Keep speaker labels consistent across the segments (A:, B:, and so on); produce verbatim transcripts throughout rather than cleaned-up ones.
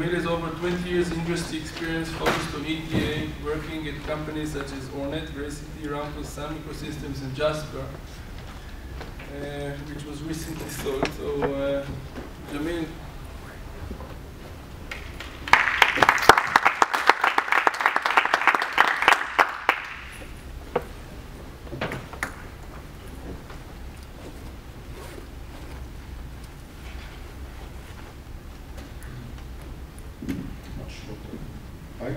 A: Jamil has over twenty years industry experience focused on E T A, working at companies such as Ornet, Veracity, Ramco, Sun Ecosystems, and Jasper, uh, which was recently sold. So, uh, Jamil.
B: Hi.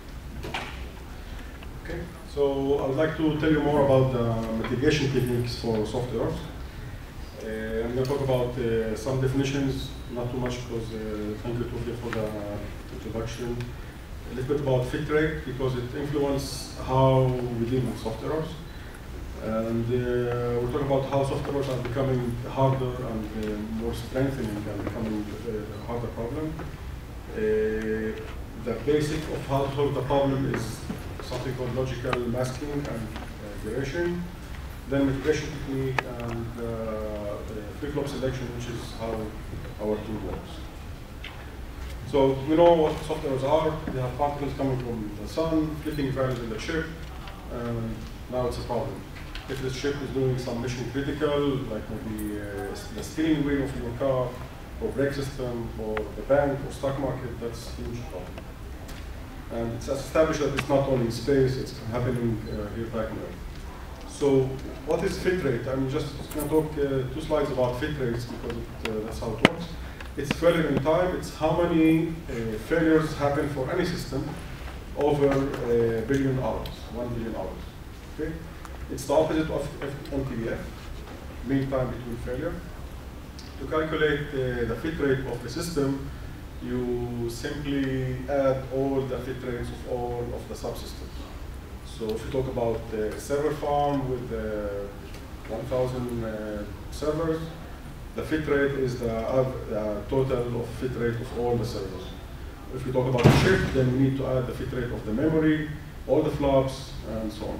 B: Okay, so I would like to tell you more about the mitigation techniques for soft errors. Uh, I'm going to talk about uh, some definitions, not too much because uh, thank you Tufia for the introduction. A little bit about fit rate because it influences how we deal with soft errors. And uh, we'll talk about how soft errors are becoming harder and uh, more strengthening and becoming a harder problem. Uh, the basic of how to solve the problem is something called logical masking and uh, duration. Then mitigation technique and uh, uh, flip-flop selection, which is how our tool works. So we know what soft errors are. They have particles coming from the sun, flipping values in the chip, and now it's a problem. If the chip is doing some mission critical, like maybe uh, the steering wheel of your car, or brake system, or the bank, or stock market, that's a huge problem. And it's established that it's not only in space, it's happening uh, here back on Earth. So what is fit rate? I'm just going to talk uh, two slides about fit rates because it, uh, that's how it works. It's failure in time. It's how many uh, failures happen for any system over a billion hours, one billion hours. Okay? It's the opposite of M T B F, mean time between failure. To calculate uh, the fit rate of the system, you simply add all the fit rates of all of the subsystems. So if you talk about a server farm with uh, one thousand uh, servers, the fit rate is the uh, total of fit rate of all the servers. If you talk about a chip, then we need to add the fit rate of the memory, all the flops, and so on.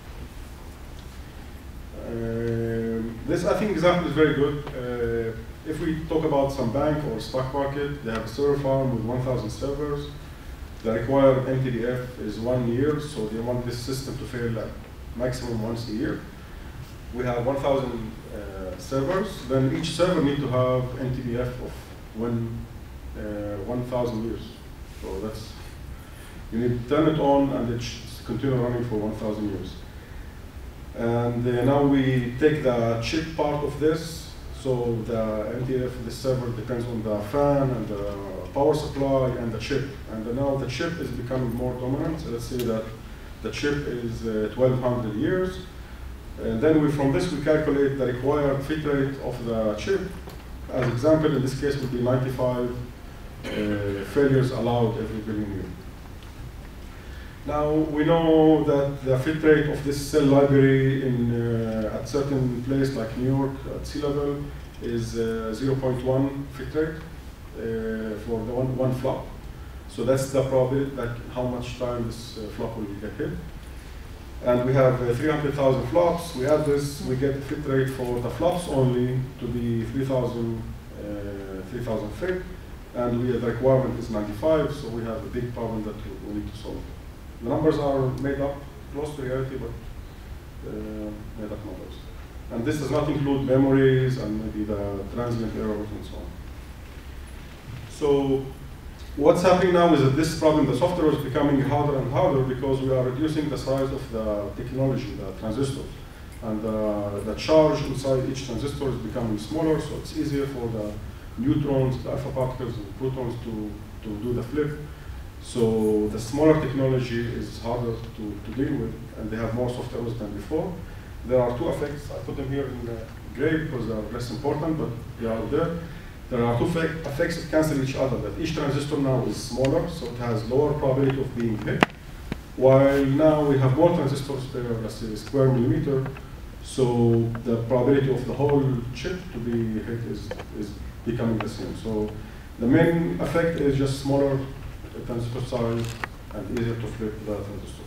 B: Um, this, I think, example is very good. Uh, if we talk about some bank or stock market, they have a server farm with one thousand servers. The required M T B F is one year, so they want this system to fail like maximum once a year. We have one thousand uh, servers, then each server need to have M T B F of one, uh, one thousand years. So that's, you need to turn it on and it should continue running for one thousand years. And uh, now we take the chip part of this. So the M T B F of the server depends on the fan and the power supply and the chip. And now the chip is becoming more dominant. So let's say that the chip is uh, twelve hundred years. And then we, from this we calculate the required fit rate of the chip. As example, in this case would be ninety-five uh, failures allowed every billion years. Now we know that the fit rate of this cell library in uh, at certain place like New York at sea level is uh, zero point one fit rate uh, for the one, one flop. So that's the probability, like how much time this uh, flop will get hit. And we have uh, three hundred thousand flops. We add this, we get the fit rate for the flops only to be three thousand uh, fit, and we, the requirement is ninety-five. So we have a big problem that we, we need to solve. The numbers are made up, close to reality, but uh, made up numbers. And this does not include memories and maybe the transient errors and so on. So what's happening now is that this problem, the software is becoming harder and harder because we are reducing the size of the technology, the transistors. And uh, the charge inside each transistor is becoming smaller, so it's easier for the neutrons, the alpha particles, and protons to, to do the flip. So the smaller technology is harder to, to deal with, and they have more soft errors than before. There are two effects. I put them here in uh, gray because they are less important, but they are there. There are two effects that cancel each other. That each transistor now is smaller, so it has lower probability of being hit. While now we have more transistors per, let's say, square millimeter, so the probability of the whole chip to be hit is, is becoming the same. So the main effect is just smaller transistor size and easier to flip the transistor.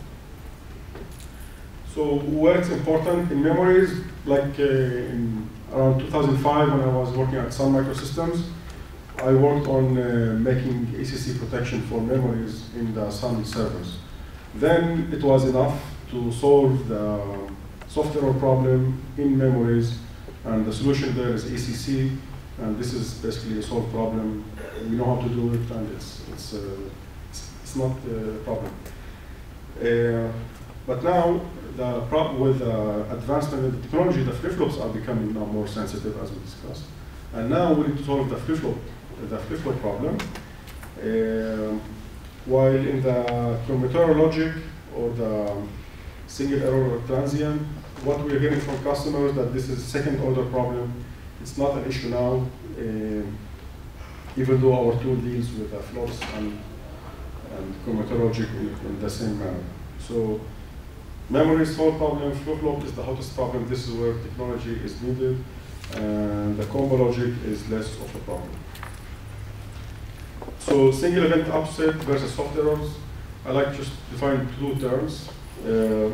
B: So where it's important in memories, like uh, in around two thousand five when I was working at Sun Microsystems, I worked on uh, making A C C protection for memories in the Sun servers. Then it was enough to solve the software problem in memories, and the solution there is A C C, and this is basically a solved problem. We know how to do it, and it's it's uh, it's, it's not a problem. Uh, but now, the problem with the advancement in the technology, the flip-flops are becoming now more sensitive, as we discussed. And now we need to solve the flip-flop, the flip-flop problem. Uh, while in the commutator logic or the single error or transient, what we're hearing from customers that this is a second-order problem. It's not an issue now, uh, even though our tool deals with the flops and, and commutator logic in, in the same manner. So memory is solved problem, flip-flop is the hottest problem. This is where technology is needed, and the combo logic is less of a problem. So single event upset versus soft errors. I like just define two terms. Uh,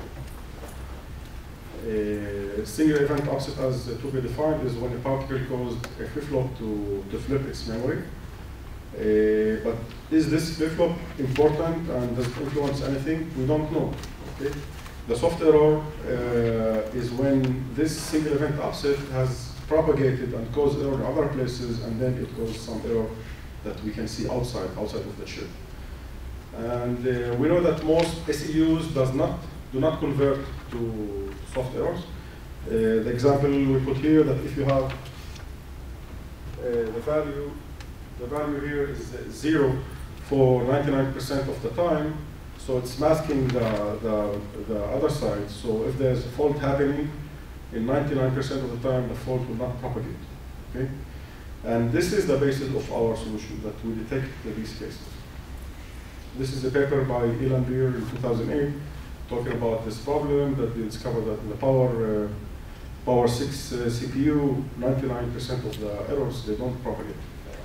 B: a single event upset, as uh, to be defined, is when a particle caused a flip-flop to, to flip its memory. Uh, but is this flip-flop important and does it influence anything? We don't know. Okay? The soft error uh, is when this single event upset has propagated and caused error in other places, and then it caused some error that we can see outside, outside of the chip. And uh, we know that most S E Us does not, do not convert to soft errors. Uh, the example we put here, that if you have uh, the value, the value here is uh, zero for ninety-nine percent of the time, so it's masking the, the, the other side. So if there's a fault happening, in ninety-nine percent of the time, the fault will not propagate. Okay? And this is the basis of our solution, that we detect these cases. This is a paper by Ilan Beer in two thousand eight, talking about this problem, that they discovered that in the Power, uh, Power six uh, C P U, ninety-nine percent of the errors, they don't propagate.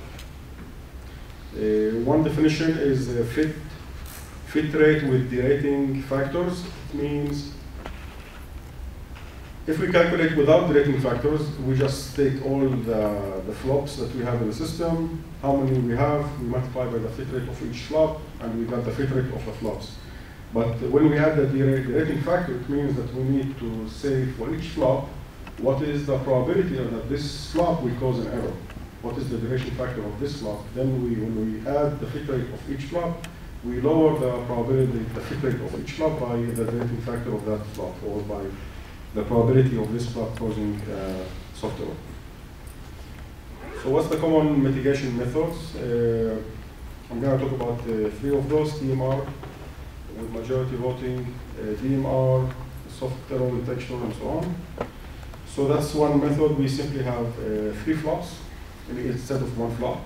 B: Uh, one definition is a fit, fit rate with derating factors. It means if we calculate without derating factors, we just take all the, the flops that we have in the system, how many we have, we multiply by the fit rate of each flop, and we got the fit rate of the flops. But when we add the derating factor, it means that we need to say for each flop, what is the probability that this flop will cause an error? What is the duration factor of this flop? Then we, when we add the fit rate of each flop, we lower the probability, the fit rate of each flop by the derating factor of that flop, or by the probability of this flop causing uh, soft error. So what's the common mitigation methods? Uh, I'm going to talk about uh, three of those: D M R with majority voting, uh, D M R, soft error detection, and so on. So that's one method. We simply have uh, three flops instead of one flop.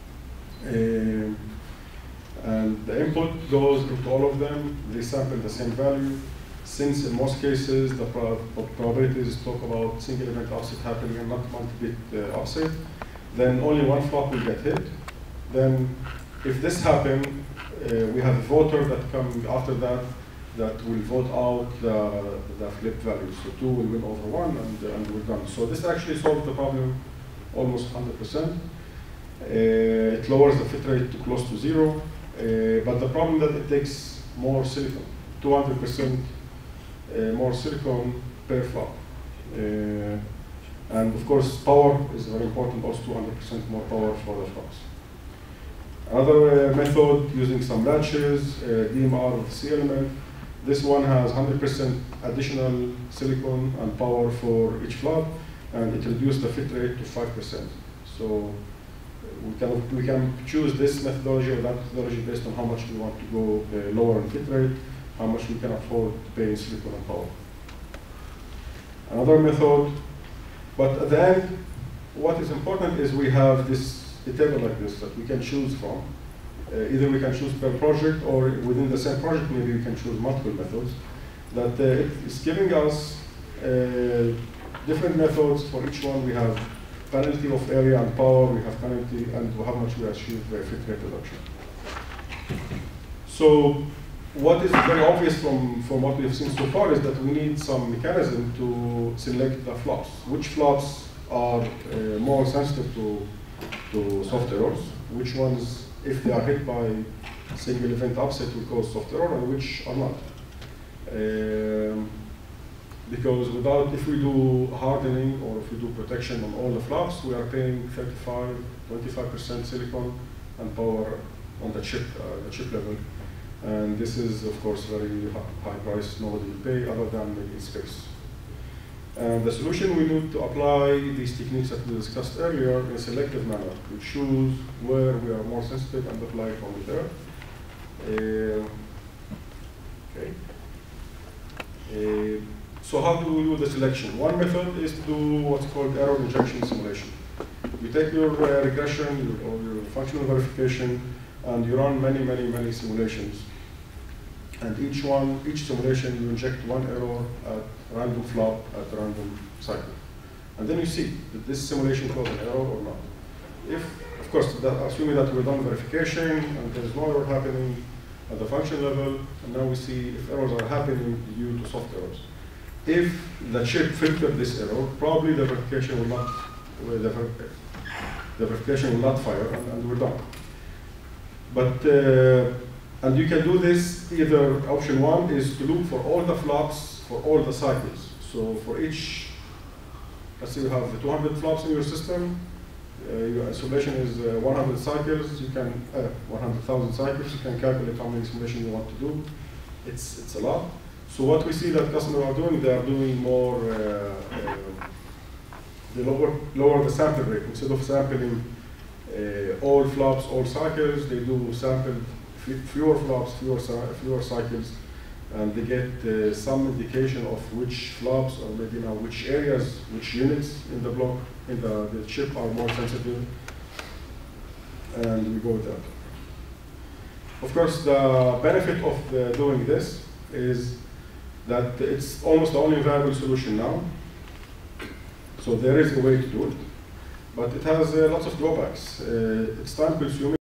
B: Uh, and the input goes into all of them. They sample the same value. Since in most cases the prob probabilities talk about single event offset happening and not multi-bit uh, offset, then only one flop will get hit. Then if this happens, uh, we have a voter that comes after that that will vote out the, the flipped values. So two will win over one, and, uh, and we're done. So this actually solves the problem almost one hundred percent. Uh, it lowers the fit rate to close to zero, uh, but the problem that it takes more silicon, two hundred percent uh, more silicon per flop. Uh, and of course, power is very important, also two hundred percent more power for the flops. Another uh, method using some latches, uh, D M R with C element. This one has one hundred percent additional silicon and power for each flop, and it reduced the fit rate to five percent. So we can, we can choose this methodology or that methodology based on how much we want to go uh, lower in fit rate, how much we can afford to pay in silicon and power. Another method, but at the end, what is important is we have this a table like this that we can choose from. Uh, either we can choose per project, or within the same project, maybe we can choose multiple methods. That uh, it's giving us uh, different methods for each one. We have penalty of area and power, we have penalty, and how much we achieve uh, fit rate reduction. So what is very obvious from, from what we have seen so far is that we need some mechanism to select the flops. Which flops are uh, more sensitive to, to soft errors, which ones, if they are hit by single event upset, will cause soft error, and which are not. Um, because without, if we do hardening or if we do protection on all the flops, we are paying thirty-five, twenty-five percent silicon and power on the chip, uh, the chip level. And this is, of course, very high price nobody will pay other than maybe space. And the solution, we need to apply these techniques that we discussed earlier in a selective manner. We choose where we are more sensitive and apply it only there. Uh, okay. Uh, so how do we do the selection? One method is to do what's called error injection simulation. You take your uh, regression your, or your functional verification, and you run many, many, many simulations. And each one, each simulation, you inject one error at random flop at a random cycle. And then you see, did this simulation cause an error or not? If, of course, that, assuming that we've done verification and there's no error happening at the function level, and now we see if errors are happening due to soft errors. If the chip filtered this error, probably the verification will not, well, the, ver the verification will not fire, and, and we're done. But, uh, and you can do this, either option one is to look for all the flops for all the cycles. So for each, let's say you have two hundred flops in your system, uh, your simulation is uh, one hundred cycles, you can, uh, one hundred thousand cycles, you can calculate how many simulations you want to do. It's, it's a lot. So what we see that customers are doing, they are doing more, uh, uh, they lower, lower the sample rate. Instead of sampling uh, all flops, all cycles, they do sample fewer flops, fewer, fewer cycles, and they get uh, some indication of which flops or maybe now which areas, which units in the block, in the, the chip are more sensitive, and we go with that. Of course, the benefit of the doing this is that it's almost the only viable solution now. So there is a way to do it, but it has uh, lots of drawbacks. Uh, it's time consuming.